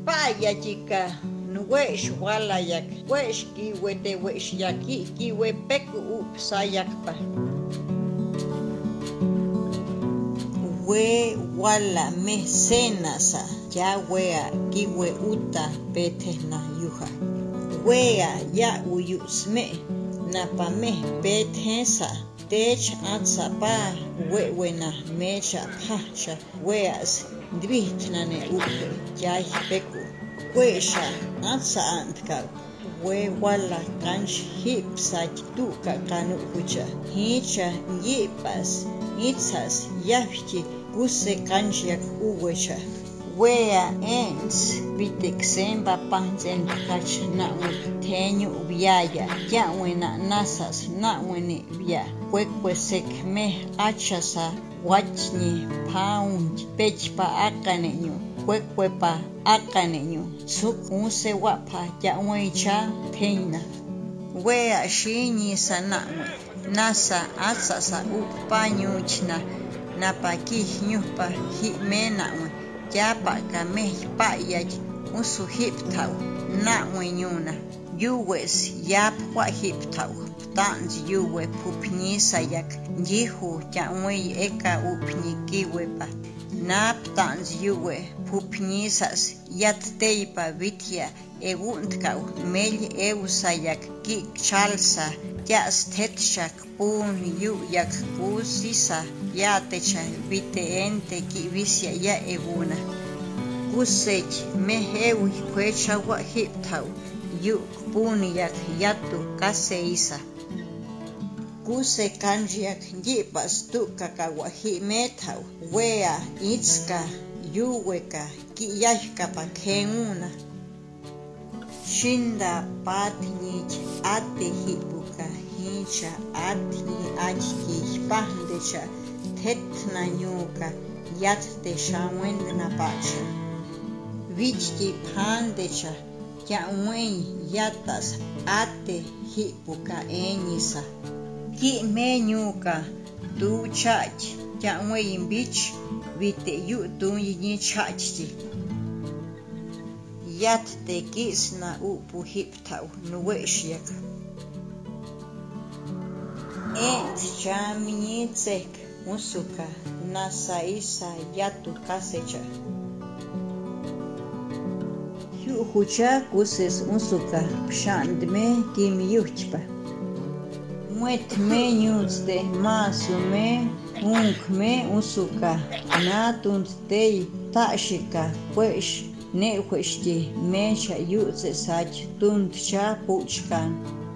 Paya chica, no wesh wala yak, wesh kiwe te wesh yaki, kiwe peku upsa yakpa. We wala mecenasa, ya wea kiwe uta petena yuha. Wea ya uyusme, napame petensa, tech atsapa, wewena mecha pacha, weas. Dvitnane upe, jai peku, wesha, atsa antka, we wala kanch hip sach duka kanu kucha, hicha, yipas, itsas, yafchi, guse kanchiak uwecha. Wea ends, vitek semba panzen kach naun, tenyu viaya, yawena nasas, nawene via, wekwesek me achasa. Wachni pound pechpa akaneño, kwekwepa akaneño, suk unse wapa yawecha peina. Wea shini sanamwe, nasa atsasa upañuchna, napaki nyupa himenawe, yapa kame payaj, usu hiptau, naweñuna, yuwes yap wa hiptau. Tans yuwe pupni sayak jihu yawe eka upni kiwepa nap tans yuwe pupni sas yat teipa vitya eguntkau mel eu sayak ki chalsa yas tetshak pun yu yak kusisa yatecha vite ente ki visya ya eguna kusech me eu kwecha wa hiptau yu pun yak yatu kaseisa Kuse kanjiak jipas tu kakawahi metau, wea itska yuweka kiyashka pakenguna. Shinda patnich ate hipuka hincha atni achki pandecha tetna nyuka yatte shawendna pacha. Vichki pandecha yawen yatas ate hipuka enisa. Ki menyuka tu chach yawe imbich vite yu tu yini chachti yat te kisna upu hiptau nuweshyak ent chamini tsek musuka nasa isa yatu kasecha yu hucha kuses musuka pshandme kim yuchpa Muet me nyuste masume unkme usuka natunt tei tashika wesh ne weshti mesha yutse sach tunt cha puchkan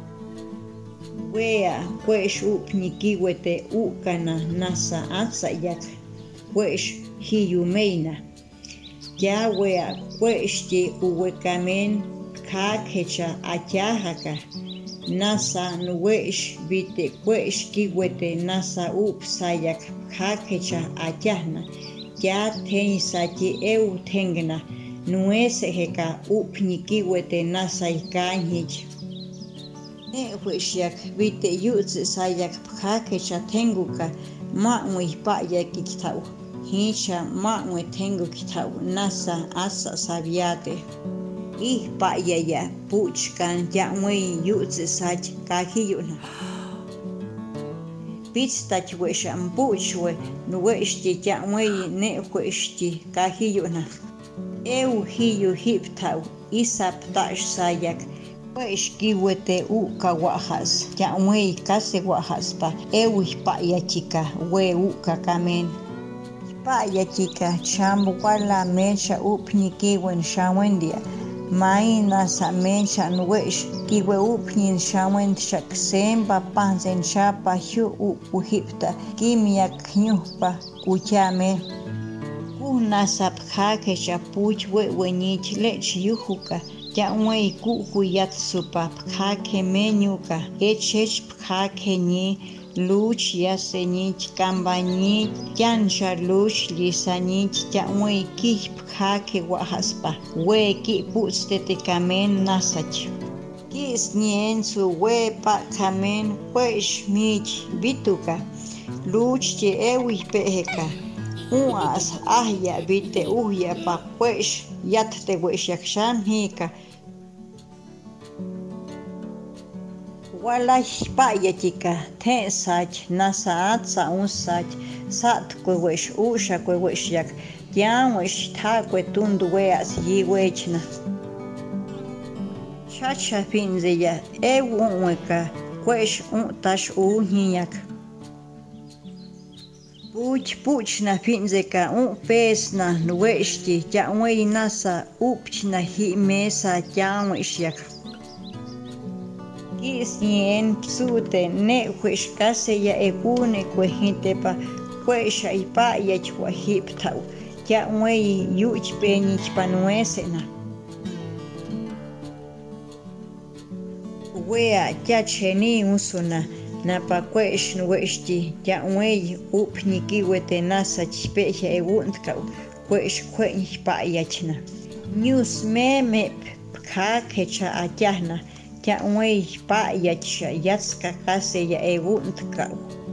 wea wesh upniki wete ukana nasa atsa yak wesh hiyumeina ya wea weshti uwekamen kakecha atyahaka Nasa nuwesh vite kwesh kiwete nasa upsayak kakecha atyahna ya tenisaki eu tengna nuese heka upni kiwete nasa ikanyich weshyak vite yutse sayak kakecha tenguka mawe payak kitau hicha mawe tengu kitau nasa asa sabiate payaya puchkan yawe yutse sach kahiyuna pitstach wesham puchwe nuweshti yawe ne weshti kahiyuna eu hiyu hiptau isap tash sayak wesh kiwete ukawahas yawe kase wahas pa eu payachika we ukakamen payachika chambu wala mecha upniki wen shawendia Maina sa mencha nwesh kiwe upnin shawen shak semba panzen chapa hu uhipta kimia knyupa uchame una sapkhake chapuch we wenich lech yuhuka yawe ku yatsupa phake menyuka echech phake ni luch yasenich kambani yansha luch lisanich yawe ki phake wahaspa we ki pustete kamen nasach kis niensu we pa kamen wesh mich bituka luch che ewi peheka uas ahya vite uhya pa kwesh yat te wesh yakshan hika wala payatika ten sach nasaat sa un sach sat kwesh usha kwesh yak tian wesh ta kwetundu weas yiwechna chacha pinzeya weka kwesh tash uhiyak puch na pinzeka pesna nueshti ya nasa upchna hi mesa janwishyak kisien psute ne kwesh kase ya ekune kwehite pa kwesha ipa ya chwa hiptau ya yuch penich panuesena wea ya cheni usuna na pa kwesh nueshti ya upniki wete nasa chpeja ewuntka kwesh kwenich pa yachna news meme ka kecha atyahna ya pa yacha yatska kase ya ewuntka